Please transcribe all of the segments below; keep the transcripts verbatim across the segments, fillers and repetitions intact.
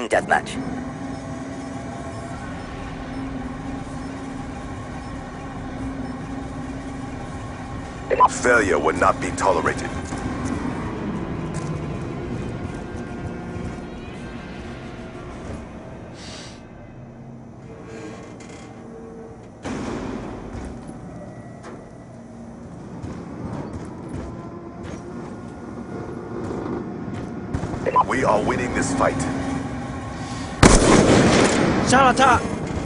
Team Deathmatch. Failure will not be tolerated. We are winning this fight. Shot on top!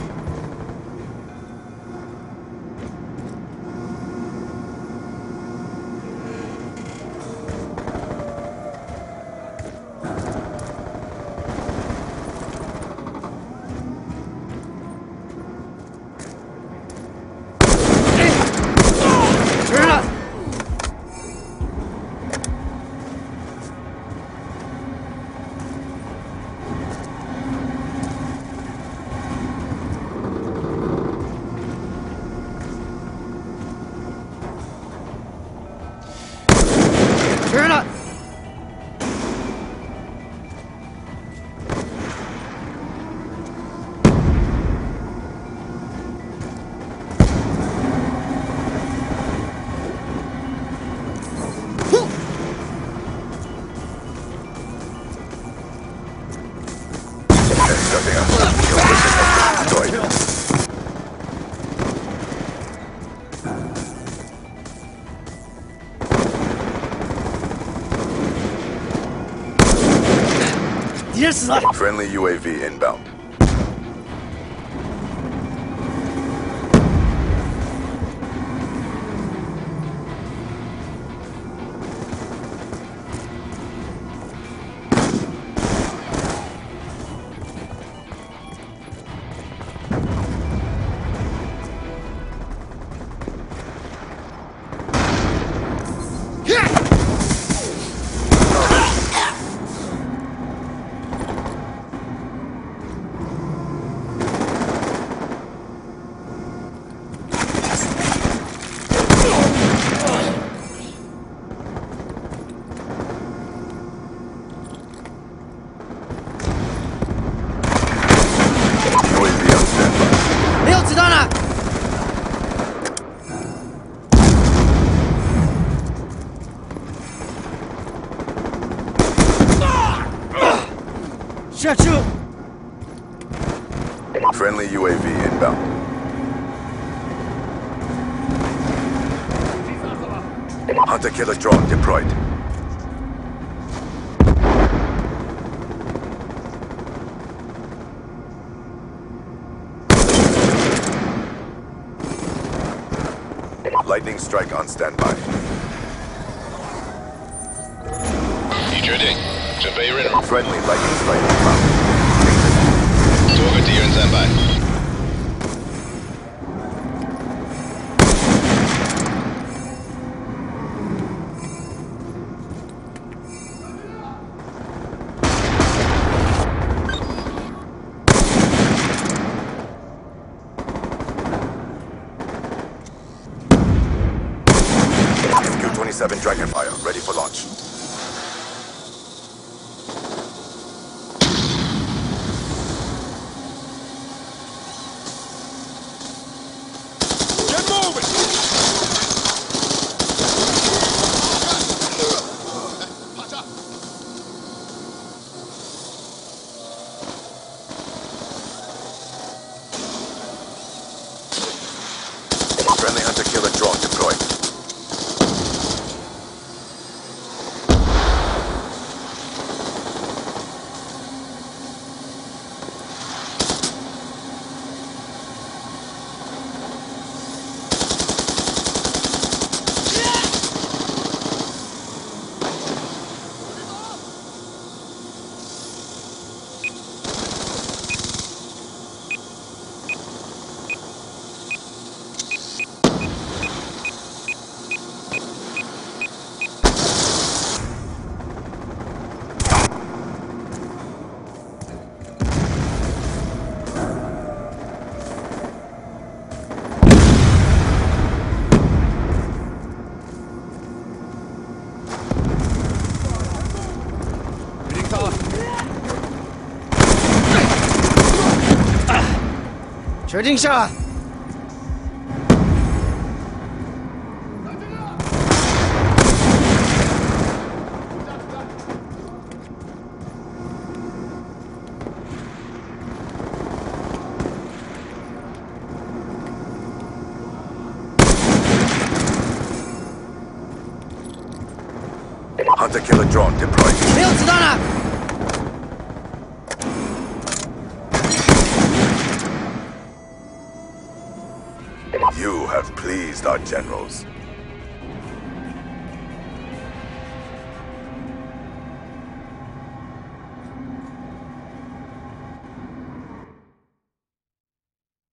Turn up! Yes, friendly U A V inbound. Friendly U A V inbound. Hunter-killer drone deployed. Lightning strike on standby. 已决定，准备任务。 Friendly lightning strike inbound. 多个敌人战败。 M Q twenty-seven Dragonfire ready for launch. Friendly hunter-killer drone deployed. 决定下来。 Hunter killer drone deployed. 没有子弹了。 You have pleased our generals.